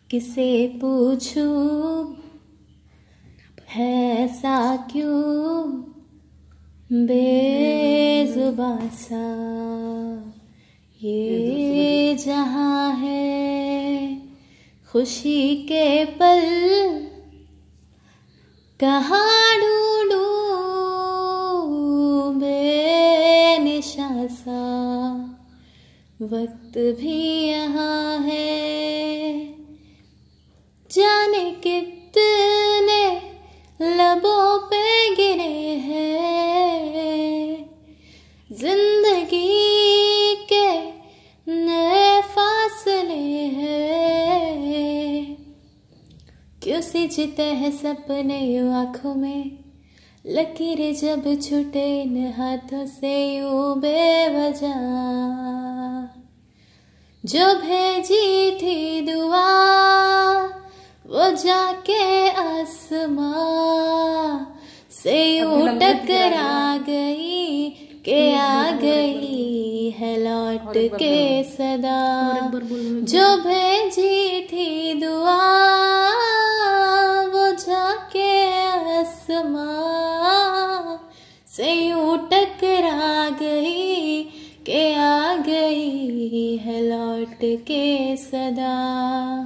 किसे पूछूं है ऐसा क्यों बेजुबां सा ये जहां है। खुशी के पल कहाँ ढूंढूं बेनिशां सा, वक्त भी यहाँ है। जाने कितने लबों पे गिरे हैं जिंदगी के नए फासले हैं। क्यों सिजते हैं सपने यूं आँखों में, लकीरें जब छूटे इन हाथों से यूं बेवजह। जो भेजी थी दुआ वो जाके आसमां से यूं टकरा गई के आ गई है लौट के सदा। जो भेजी थी दुआ वो जाके आसमां से यूं टकरा गई के आ गई है लौट के सदा।